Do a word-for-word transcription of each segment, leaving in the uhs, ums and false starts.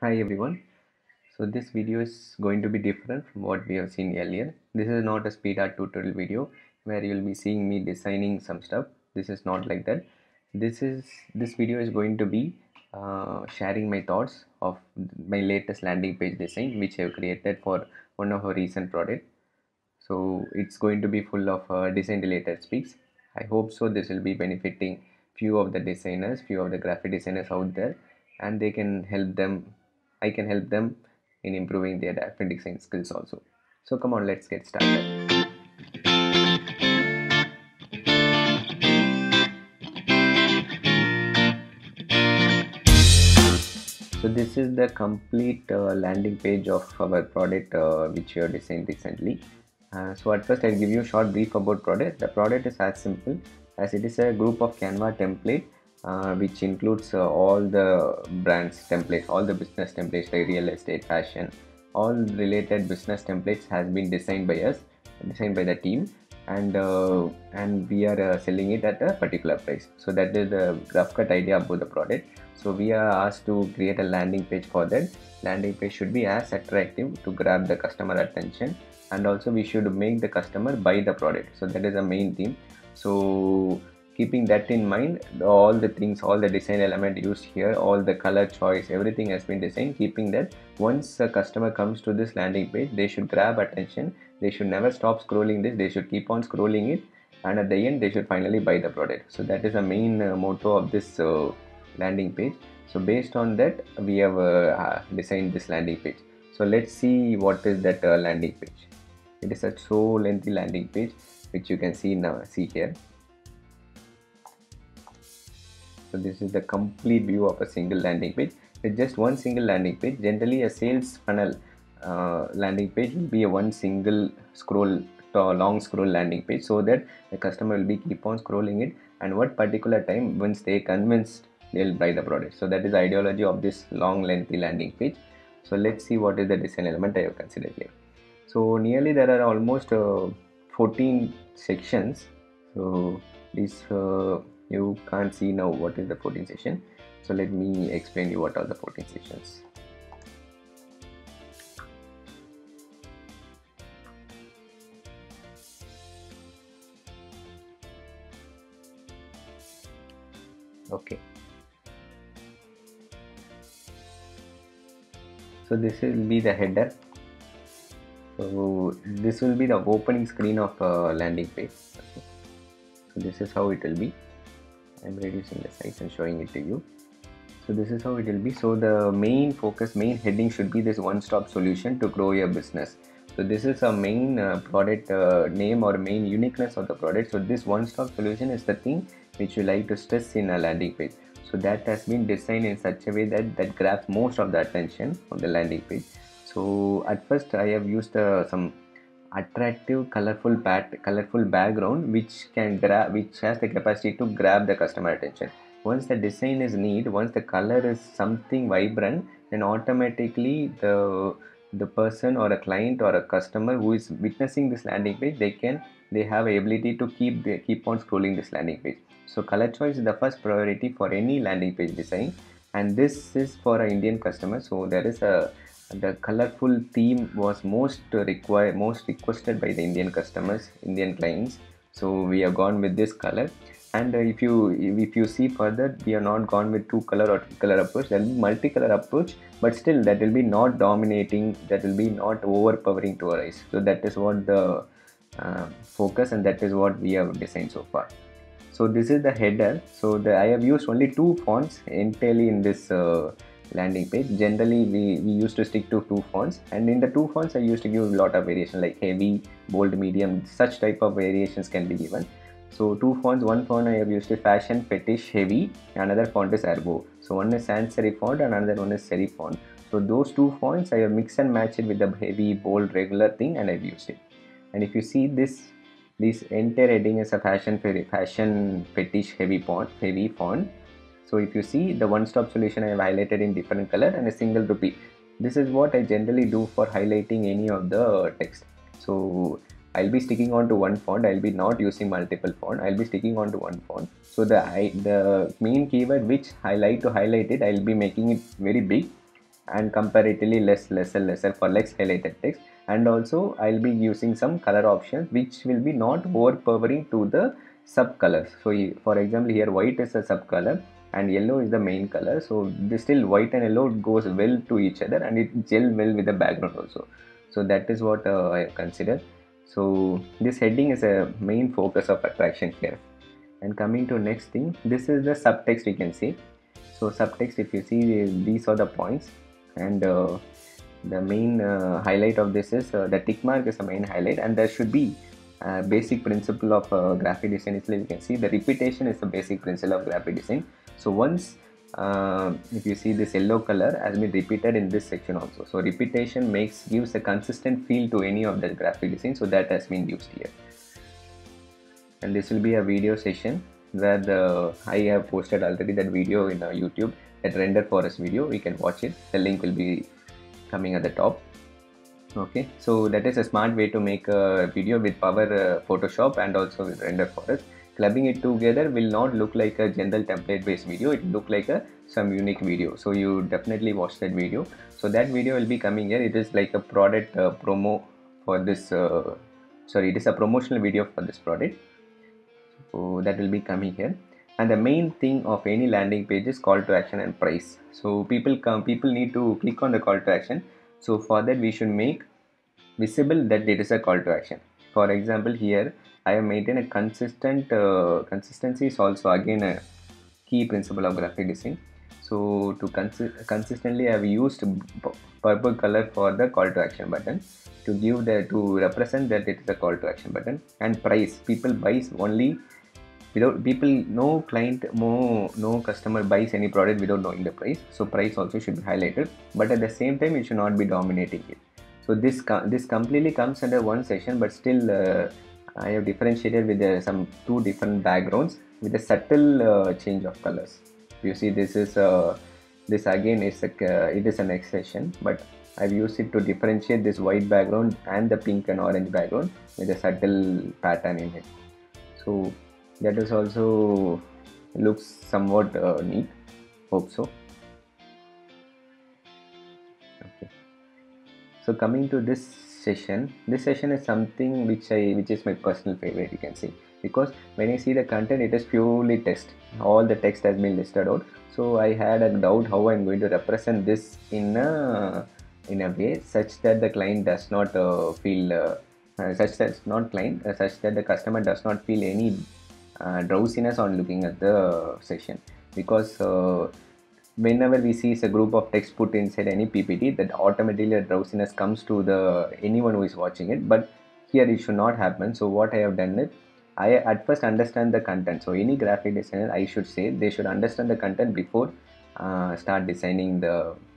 Hi everyone. So this video is going to be different from what we have seen earlier. This is not a speed art tutorial video where you will be seeing me designing some stuff. This is not like that. This is this video is going to be uh, sharing my thoughts of my latest landing page design which I have created for one of our recent product. So it's going to be full of uh, design related speaks. I hope so. This will be benefiting few of the designers, few of the graphic designers out there, and they can help them. I can help them in improving their graphic design skills also. So come on, let's get started. So this is the complete uh, landing page of our product uh, which we have designed recently. Uh, so at first I'll give you a short brief about product. The product is as simple as it is a group of Canva template uh, which includes uh, all the brands templates, all the business templates like real estate, fashion, all related business templates has been designed by us, designed by the team, and uh, and we are uh, selling it at a particular price. So that is the rough cut idea about the product. So we are asked to create a landing page. For that landing page should be as attractive to grab the customer attention, and also we should make the customer buy the product. So that is the main theme. So keeping that in mind, all the things, all the design element used here, all the color choice, everything has been designed keeping that once a customer comes to this landing page, they should grab attention. They should never stop scrolling this. They should keep on scrolling it, and at the end they should finally buy the product. So that is the main uh, motto of this uh, landing page. So based on that we have uh, designed this landing page. So let's see what is that uh, landing page. It is a so lengthy landing page which you can see now, see here. So this is the complete view of a single landing page. With just one single landing page, generally a sales funnel uh, landing page will be a one single scroll long scroll landing page, so that the customer will be keep on scrolling it, and what particular time once they convinced they'll buy the product. So that is the ideology of this long lengthy landing page. So let's see what is the design element I have considered here. So nearly there are almost uh, fourteen sections. So this uh, you can't see now what is the fourteen section. So let me explain you what are the fourteen sections. Okay, so this will be the header. So this will be the opening screen of a landing page. Okay. So this is how it will be. I'm reducing the size and showing it to you. So this is how it will be. So the main focus, main heading should be this one-stop solution to grow your business. So this is a main uh, product uh, name or main uniqueness of the product. So this one-stop solution is the thing which you like to stress in a landing page. So that has been designed in such a way that that grabs most of the attention on the landing page. So at first I have used uh, some attractive colorful bat colorful background which can grab which has the capacity to grab the customer attention. Once the design is neat, once the color is something vibrant, then automatically the the person or a client or a customer who is witnessing this landing page, they can they have a ability to keep they keep on scrolling this landing page. So color choice is the first priority for any landing page design, and this is for an Indian customer. So there is a the colorful theme was most required most requested by the Indian customers, Indian clients. So we have gone with this color, and uh, if you if you see further, we are not gone with two color or three color approach. There will be multicolor approach, but still that will be not dominating, that will be not overpowering to our eyes. So that is what the uh, focus, and that is what we have designed so far. So this is the header. So the, I have used only two fonts entirely in this uh, landing page. Generally we, we used to stick to two fonts, and in the two fonts I used to give a lot of variation like heavy, bold, medium, such type of variations can be given. So two fonts, one font I have used is fashion, fetish, heavy, another font is Ergo. So one is sans serif font and another one is serif font. So those two fonts I have mixed and matched it with the heavy, bold, regular thing, and I've used it. And if you see this this entire heading is a fashion fashion fetish heavy font heavy font. So if you see the one-stop solution, I have highlighted in different color and a single rupee. This is what I generally do for highlighting any of the text. So I'll be sticking on to one font. I'll be not using multiple font. I'll be sticking on to one font. So the I, the main keyword which I like to highlight it, I'll be making it very big, and comparatively less lesser lesser for less highlighted text. And also I'll be using some color options which will be not overpowering to the sub colors. So for example, here white is a sub color and yellow is the main color, so this still white and yellow goes well to each other and it gel well with the background also. So that is what uh, I consider. So this heading is a main focus of attraction here. And coming to next thing, this is the subtext you can see. So subtext, if you see, these are the points, and uh, the main uh, highlight of this is uh, the tick mark is the main highlight, and there should be uh, basic principle of uh, graphic design is like you can see the repetition is the basic principle of graphic design. So once uh, if you see this yellow color has been repeated in this section also, so repetition makes gives a consistent feel to any of the graphic design, so that has been used here. And this will be a video session where the I have posted already that video in uh, YouTube, that render forest video. You can watch it, the link will be coming at the top. Okay, so that is a smart way to make a video with Power uh, Photoshop and also with render forest. Clubbing it together will not look like a general template based video, it will look like a some unique video. So you definitely watch that video. So that video will be coming here. It is like a product uh, promo for this uh, sorry it is a promotional video for this product. So that will be coming here. And the main thing of any landing page is call to action and price. So people come people need to click on the call to action. So for that we should make visible that it is a call to action. For example, here I have maintained a consistent uh, consistency is also again a key principle of graphic design. So to consi consistently I have used purple color for the call to action button to give the to represent that it is a call to action button. And price, people buys only without people no client no no customer buys any product without knowing the price. So price also should be highlighted, but at the same time it should not be dominating it. So this this completely comes under one session, but still uh, I have differentiated with uh, some two different backgrounds with a subtle uh, change of colors. You see, this is uh, this again is a, uh, it is a next session, but I've used it to differentiate this white background and the pink and orange background with a subtle pattern in it. So that is also looks somewhat uh, neat. Hope so. Okay. So coming to this session, this session is something which I which is my personal favorite, you can see, because when I see the content, it is purely text. All the text has been listed out. So I had a doubt how I'm going to represent this in a in a way such that the client does not uh, feel uh, uh, such that not client uh, such that the customer does not feel any Uh, drowsiness on looking at the session, because uh, whenever we see a group of text put inside any P P T, that automatically a drowsiness comes to the anyone who is watching it. But here it should not happen. So what I have done is I at first understand the content. So any graphic designer, I should say, they should understand the content before uh, start designing the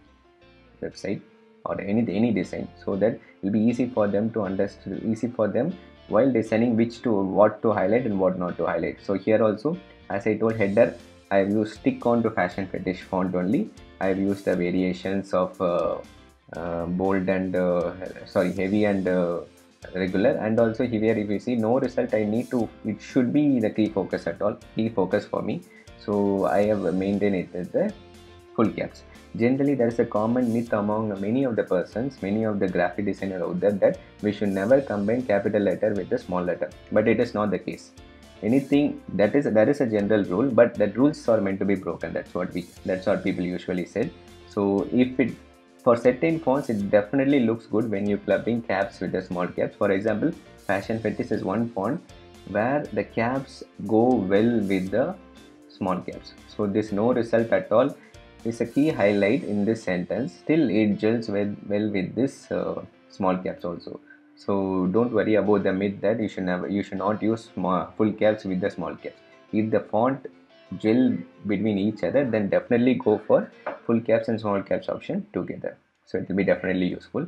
website or any any design, so that it will be easy for them to understand, easy for them while designing which to what to highlight and what not to highlight. So here also, as I told, header I have used stick on to fashion fetish font only. I have used the variations of uh, uh, bold and uh, sorry heavy and uh, regular. And also here if you see no result, I need to it should be the key focus at all key focus for me. So I have maintained it with the full caps. Generally, there is a common myth among many of the persons, many of the graphic designers out there, that we should never combine capital letter with the small letter. But it is not the case. Anything that is there is a general rule, but the rules are meant to be broken. That's what we that's what people usually said. So if it for certain fonts, it definitely looks good when you clubbing caps with the small caps. For example, fashion fetish is one font where the caps go well with the small caps. So this no result at all is a key highlight in this sentence. Still it gels well, well with this uh, small caps also. So don't worry about the myth that you should never you should not use small, full caps with the small caps. If the font gel between each other, then definitely go for full caps and small caps option together. So it will be definitely useful.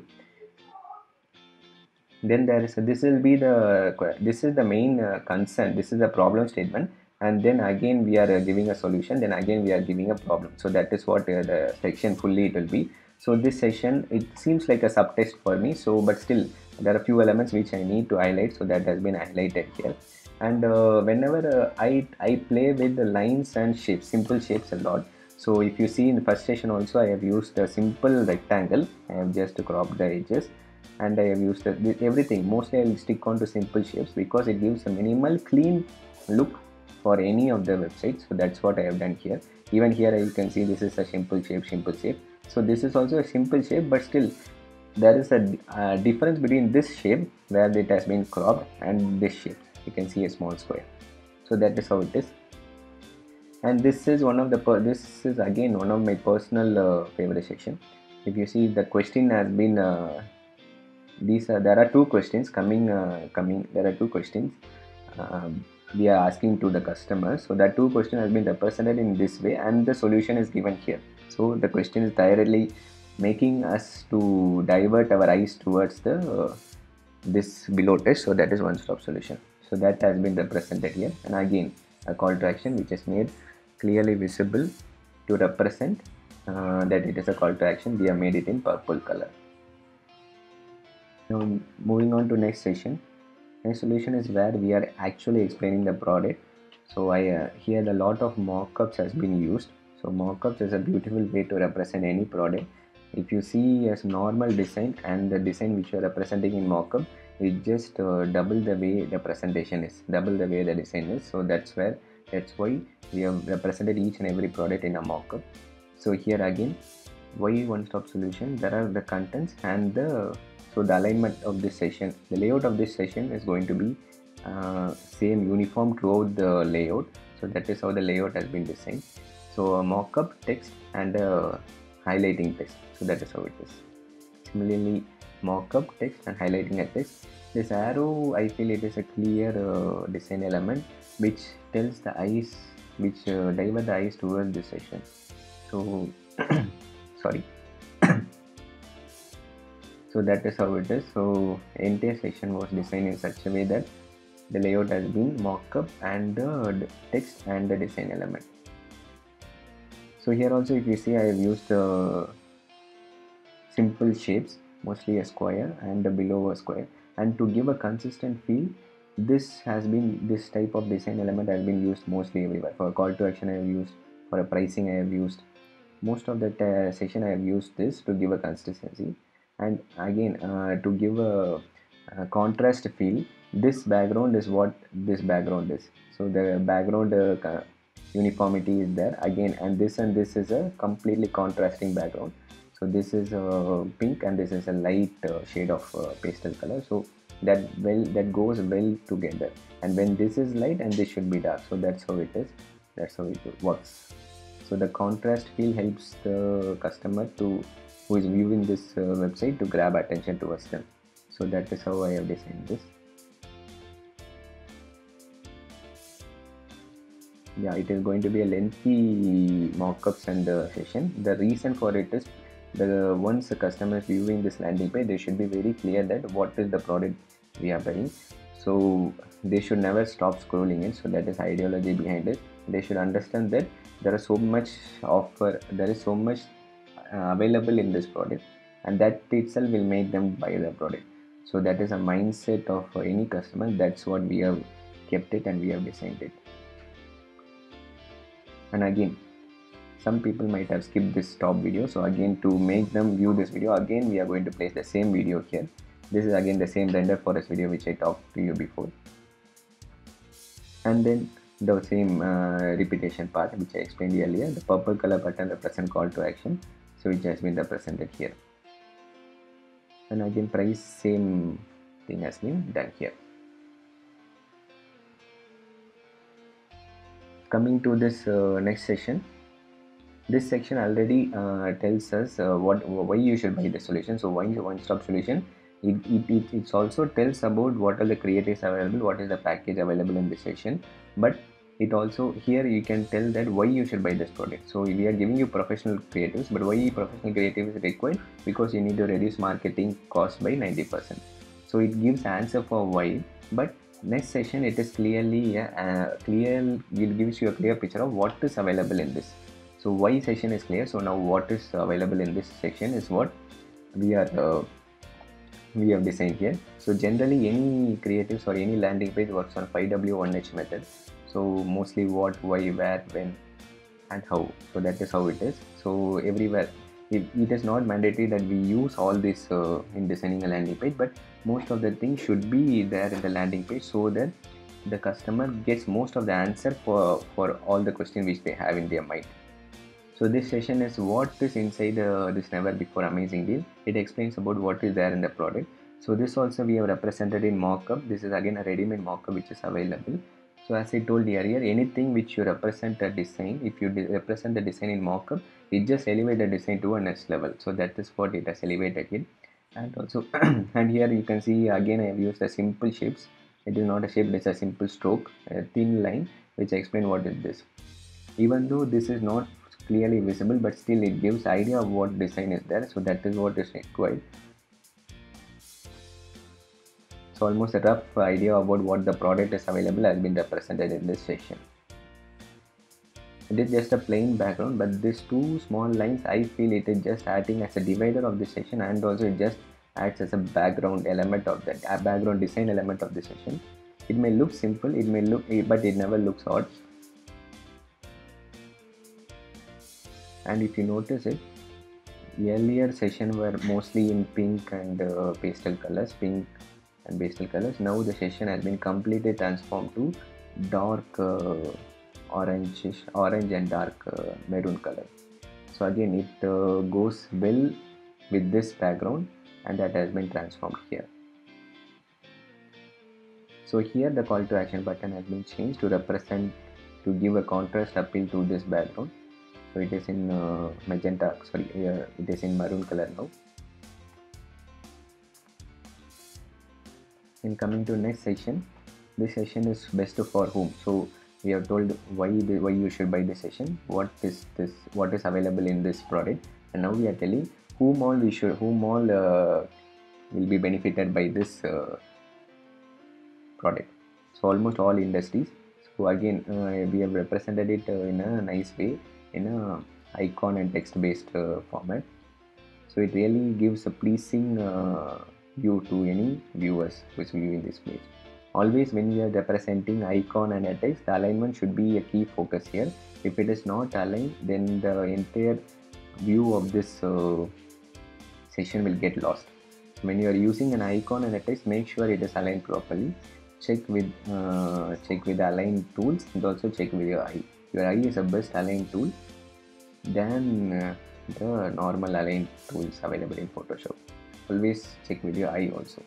Then there is a, this will be the this is the main uh, concern. This is the problem statement. And then again we are uh, giving a solution, then again we are giving a problem. So that is what uh, the section fully it will be. So this session, it seems like a subtext for me, so but still there are few elements which I need to highlight, so that has been highlighted here. And uh, whenever uh, I, I play with the lines and shapes, simple shapes a lot, So if you see in the first session also, I have used a simple rectangle. I have just cropped the edges, and I have used the, everything. Mostly I will stick on to simple shapes because it gives a minimal clean look for any of the websites. So that's what I have done here. Even here you can see this is a simple shape, simple shape. So this is also a simple shape, but still there is a uh, difference between this shape where it has been cropped and this shape. You can see a small square. So that is how it is. And this is one of the this is again one of my personal uh, favorite section. If you see, the question has been uh, these are there are two questions coming uh, coming there are two questions um, we are asking to the customer. So that two question has been represented in this way, and the solution is given here. So the question is directly making us to divert our eyes towards the uh, this below test. So that is one stop solution. So that has been represented here, and again a call to action which is made clearly visible to represent uh, that it is a call to action. We have made it in purple color. Now moving on to next session. Next solution is where we are actually explaining the product. So I uh, here a lot of mockups has been used. So mockups is a beautiful way to represent any product. If you see as normal design and the design which you are representing in mockup, it just uh, double the way the presentation is, double the way the design is. So that's where that's why we have represented each and every product in a mockup. So here again, why one stop solution? There are the contents and the so the alignment of this session, the layout of this session is going to be uh, same uniform throughout the layout. So that is how the layout has been designed. So a mockup text and a highlighting text. So that is how it is. Similarly, mockup text and highlighting a text. This arrow, I feel it is a clear uh, design element which tells the eyes, which uh, divert the eyes towards this session. So sorry. So that is how it is. So entire section was designed in such a way that the layout has been mockup and the text and the design element. So here also if you see, I have used uh, simple shapes, mostly a square and below a square, and to give a consistent feel, this has been this type of design element has been used mostly everywhere. For a call to action I have used, for a pricing I have used, most of the uh, session I have used this to give a consistency. And again uh, to give a, a contrast feel, this background is what this background is. So the background uh, uniformity is there again, and this and this is a completely contrasting background. So this is a pink and this is a light uh, shade of uh, pastel color. So that well that goes well together, and when this is light and this should be dark. So that's how it is, that's how it works. So the contrast feel helps the customer to who is viewing this uh, website to grab attention towards them. So that is how I have designed this. Yeah, it is going to be a lengthy mockups and uh, session. The reason for it is the once the customer is viewing this landing page, they should be very clear that what is the product we are buying. So they should never stop scrolling in. So that is ideology behind it. They should understand that there is so much offer, there is so much uh, available in this product, and that itself will make them buy the product. So that is a mindset of uh, any customer. That's what we have kept it and we have designed it. And again, some people might have skipped this top video. So again, to make them view this video, again we are going to place the same video here. This is again the same render forest video which I talked to you before, and then the same uh, repetition part which I explained earlier. The purple color button represents call to action, so which has been represented here. And again price, same thing has been done here. Coming to this uh, next section, this section already uh, tells us uh, what why you should buy the solution. So why one-stop solution, it, it, it it also tells about what are the creatives available, what is the package available in this section. But it also here you can tell that why you should buy this product. So we are giving you professional creatives, but why professional creative is required? Because you need to reduce marketing cost by ninety percent. So it gives answer for why, but next session it is clearly uh, clear will gives you a clear picture of what is available in this. So why section is clear. So now what is available in this section is what we are uh, we have designed here. So generally any creatives or any landing page works on five W one H method. So mostly what, why, where, when, and how. So that is how it is. So everywhere it, it is not mandatory that we use all this uh, in designing a landing page, but most of the things should be there in the landing page so that the customer gets most of the answer for for all the questions which they have in their mind. So this session is what is inside uh, this never before amazing deal. It explains about what is there in the product. So this also we have represented in mockup. This is again a ready-made mockup which is available. So as I told earlier, anything which you represent a design, if you represent the design in mockup, it just elevate the design to a next level. So that is what it has elevated it. And also, and here you can see again I have used the simple shapes. It is not a shape, it's a simple stroke, a thin line, which I explain what is this. Even though this is not clearly visible, but still it gives idea of what design is there. So that is what is required. So almost a rough idea about what the product is available has been represented in this session. It is just a plain background, but these two small lines, I feel it is just acting as a divider of the session, and also it just acts as a background element of that, a background design element of the session. It may look simple, it may look, but it never looks odd. And if you notice it, earlier session were mostly in pink and uh, pastel colors, pink and pastel colors. Now the session has been completely transformed to dark uh, orangish, orange and dark uh, maroon color. So again it uh, goes well with this background, and that has been transformed here. So here the call to action button has been changed to represent, to give a contrast appeal to this background. So it is in uh, magenta, sorry, uh, it is in maroon color now. And coming to next section, this session is best for whom. So we have told why the, why you should buy this session, what is this, what is available in this product, and now we are telling whom all we should, whom all uh, will be benefited by this uh, product. So almost all industries. So again uh, we have represented it uh, in a nice way, in a icon and text based uh, format. So it really gives a pleasing uh, view to any viewers who is viewing this page. Always when we are representing icon and a text, the alignment should be a key focus here. If it is not aligned, then the entire view of this uh, session will get lost. So when you are using an icon and a text, make sure it is aligned properly. Check with uh, check with the align tools, and also check with your eye. Your eye is the best align tool than uh, the normal align tools available in Photoshop. Always check with your eye also.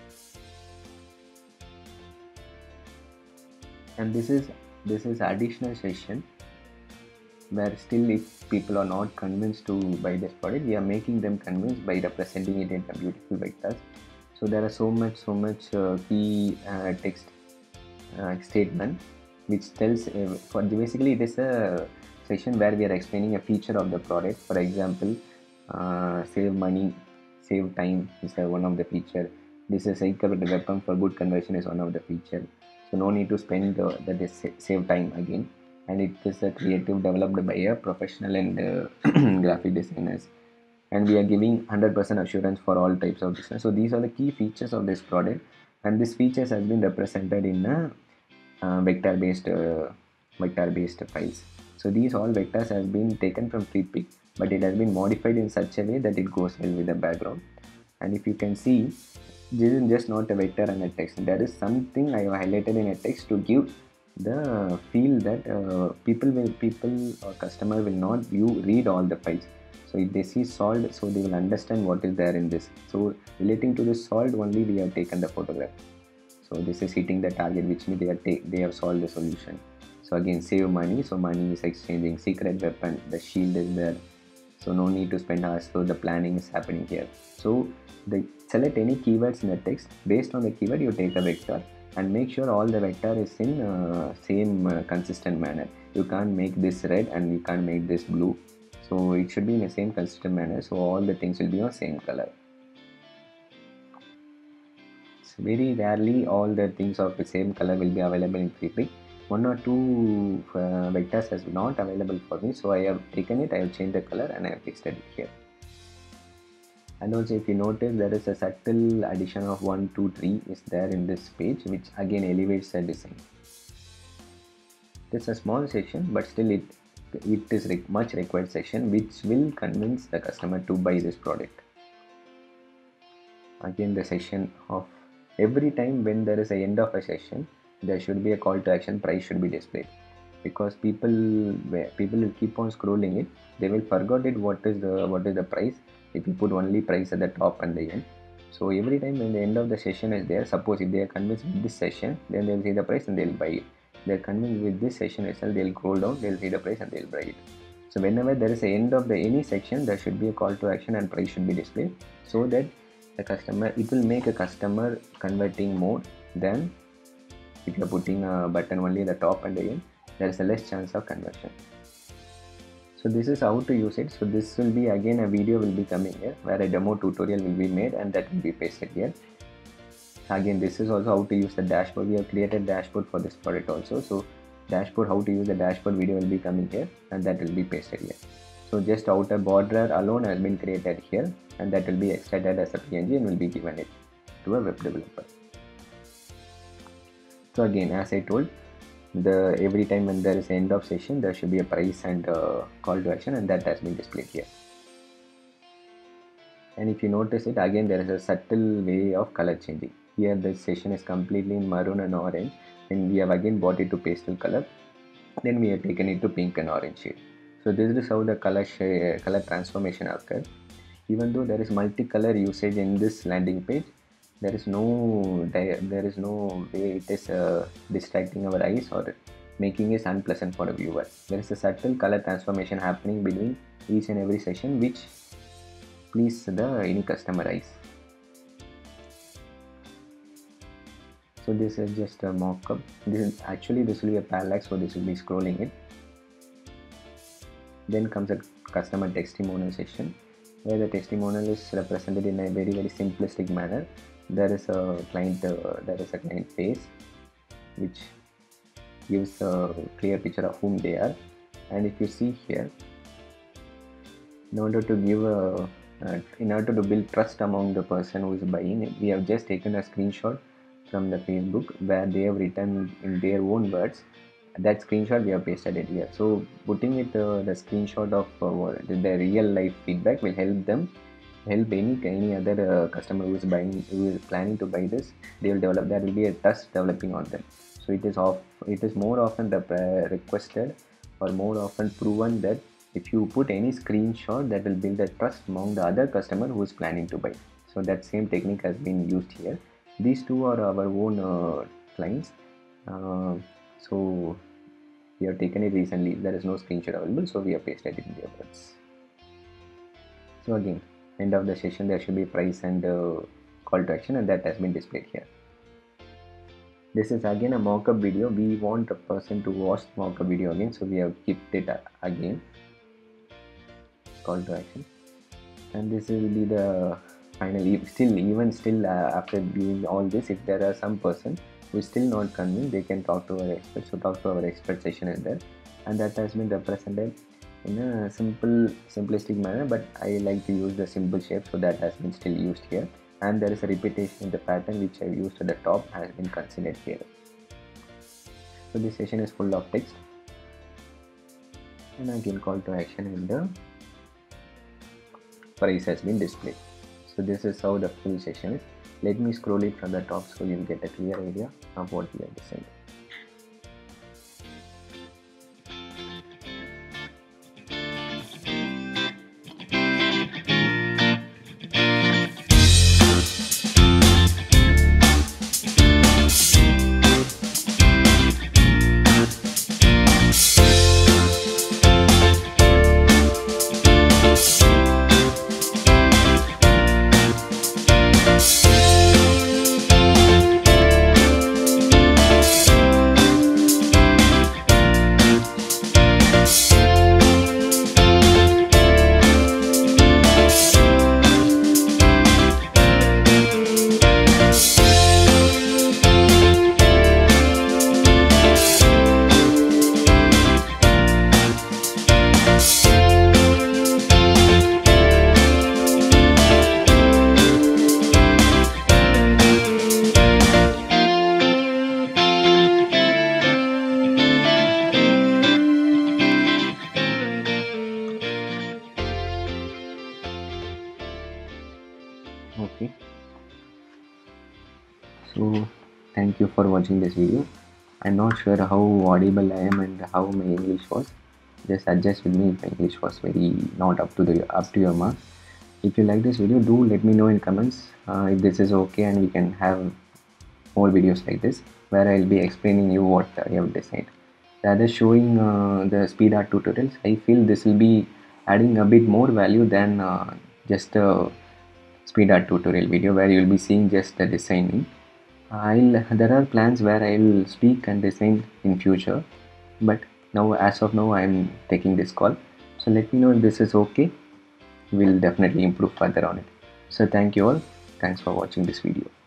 And this is this is additional session where still if people are not convinced to buy this product, we are making them convinced by representing it in a beautiful vectors. So there are so much so much uh, key uh, text uh, statement which tells uh, for the, basically it is a session where we are explaining a feature of the product. For example, uh, save money, save time is uh, one of the feature. This is a weapon for good conversion is one of the feature. So no need to spend uh, that is save time again, and it is a creative developed by a professional and uh, graphic designers, and we are giving one hundred percent assurance for all types of business. So these are the key features of this product, and this features has been represented in a uh, vector based uh, vector based files. So these all vectors has been taken from Fleetpic, but it has been modified in such a way that it goes well with the background. And if you can see, this is just not a vector and a text. There is something I have highlighted in a text to give the feel that uh, people will people or customer will not view read all the files. So if they see solved, so they will understand what is there in this. So relating to this solved only, we have taken the photograph. So this is hitting the target, which means they have take, they have solved the solution. So again, save money. So money is exchanging. Secret weapon, the shield is there. So no need to spend hours. So the planning is happening here. So the select any keywords in the text. Based on the keyword, you take a vector and make sure all the vector is in uh, same uh, consistent manner. You can't make this red and you can't make this blue. So it should be in the same consistent manner. So all the things will be on same color. So very rarely all the things of the same color will be available in Fleetpic. One or two uh, vectors has not available for me, so I have taken it, I have changed the color and I have pasted it here. And also if you notice, there is a subtle addition of one, two, three is there in this page, which again elevates the design. It's a small section, but still it it is re much required session which will convince the customer to buy this product. Again, the session of every time when there is a end of a session, there should be a call to action, price should be displayed, because people people will keep on scrolling it, they will forget it what is the what is the price if you put only price at the top and the end. So every time when the end of the session is there, suppose if they are convinced with this session, then they will see the price and they will buy it. They are convinced with this session itself, they will scroll down, they will see the price and they will buy it. So whenever there is a end of the any section, there should be a call to action and price should be displayed, so that the customer, it will make a customer converting more than if you are putting a button only at the top and the end. There is a less chance of conversion. So this is how to use it. So this will be again a video will be coming here where a demo tutorial will be made and that will be pasted here. Again, this is also how to use the dashboard. We have created dashboard for this product also. So dashboard, how to use the dashboard video will be coming here and that will be pasted here. So just outer border alone has been created here and that will be extracted as a P N G and will be given it to a web developer. So again, as I told, the every time when there is end of session, there should be a price and uh, call to action, and that has been displayed here. And if you notice it, again there is a subtle way of color changing. Here the session is completely in maroon and orange, and we have again brought it to pastel color, then we have taken it to pink and orange shade. So this is how the color shade, color transformation occurs. Even though there is multicolor usage in this landing page, there is no there is no way it is uh, distracting our eyes or making it unpleasant for a viewer. There is a subtle color transformation happening between each and every session which please the any customer eyes. So this is just a mock-up. This is actually this will be a parallax, so this will be scrolling it. Then comes a customer testimonial section where the testimonial is represented in a very very simplistic manner. There is a client uh, there is a client face which gives a clear picture of whom they are. And if you see here, in order to give a uh, in order to build trust among the person who is buying it, we have just taken a screenshot from the Facebook where they have written in their own words. That screenshot we have pasted it here. So putting it uh, the screenshot of uh, the real life feedback will help them help any any other uh, customer who is buying, who is planning to buy this. They will develop, there will be a trust developing on them. So it is off it is more often the, uh, requested or more often proven that if you put any screenshot, that will build a trust among the other customer who is planning to buy. So that same technique has been used here. These two are our own uh, clients. Uh, so we have taken it recently. There is no screenshot available, so we have pasted it in the words. So again, end of the session, there should be price and uh, call to action, and that has been displayed here. This is again a mock-up video. We want a person to watch the mock-up video again, so we have kept it again. Call to action, and this will be the final. Still, even still uh, after doing all this, if there are some person who is still not convinced, they can talk to our expert. So talk to our expert session is there, and that has been represented in a simple simplistic manner, but I like to use the simple shape, so that has been still used here. And there is a repetition in the pattern which I used at the top has been considered here. So this session is full of text, and again call to action and the price has been displayed. So this is how the full session is. Let me scroll it from the top so you'll get a clear idea of what we have designed. So thank you for watching this video. I'm not sure how audible I am and how my English was. Just adjust with me if my English was very not up to the up to your mark. If you like this video, do let me know in comments uh, if this is okay, and we can have more videos like this where I'll be explaining you what I have designed. Rather showing uh, the speed art tutorials, I feel this will be adding a bit more value than uh, just a speed art tutorial video where you'll be seeing just the designing. I'll there are plans where I'll speak and design in future, but now as of now I'm taking this call. So let me know if this is okay. We'll definitely improve further on it. So thank you all. Thanks for watching this video.